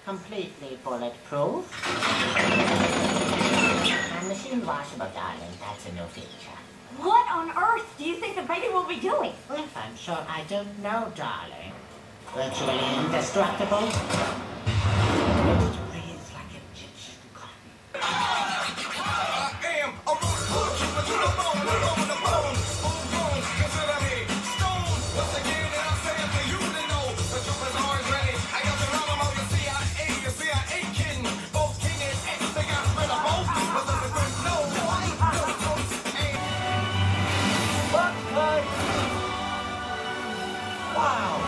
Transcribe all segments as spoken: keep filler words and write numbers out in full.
completely bulletproof. And machine washable, darling, that's a new feature. What on earth do you think the baby will be doing? Well, if I'm sure I don't know, darling. Virtually indestructible. It breathes like Egyptian cotton. I am a root boy, keep it to the bone, the bone, the bone. Full grown, consider me stone. Once again, and I'll say it for you to know. The truth is always ready. I got the rhyme about the C I A, the C I A king. Both king and X, they got rid of both. But the difference, no, I don't know. Wow!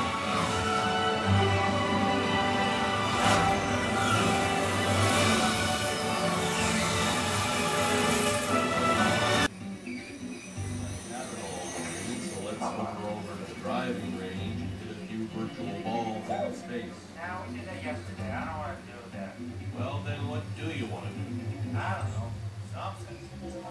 Driving range, hit a few virtual balls into space. Now, we did that yesterday. I don't want to do that. Well, then what do you want to do? I don't know. Something.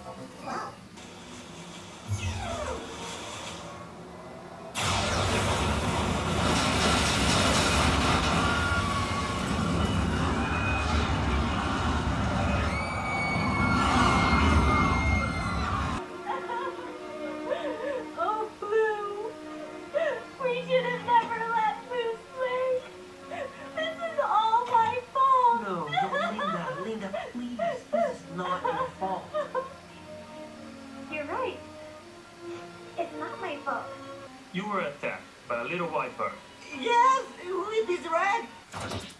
Oh, Blue. We should have never let Blue swing. This is all my fault. No, no, Linda, Linda, please. This is not your fault. You're right. It's not my fault. You were attacked by a little white bird. Yes, with this rag.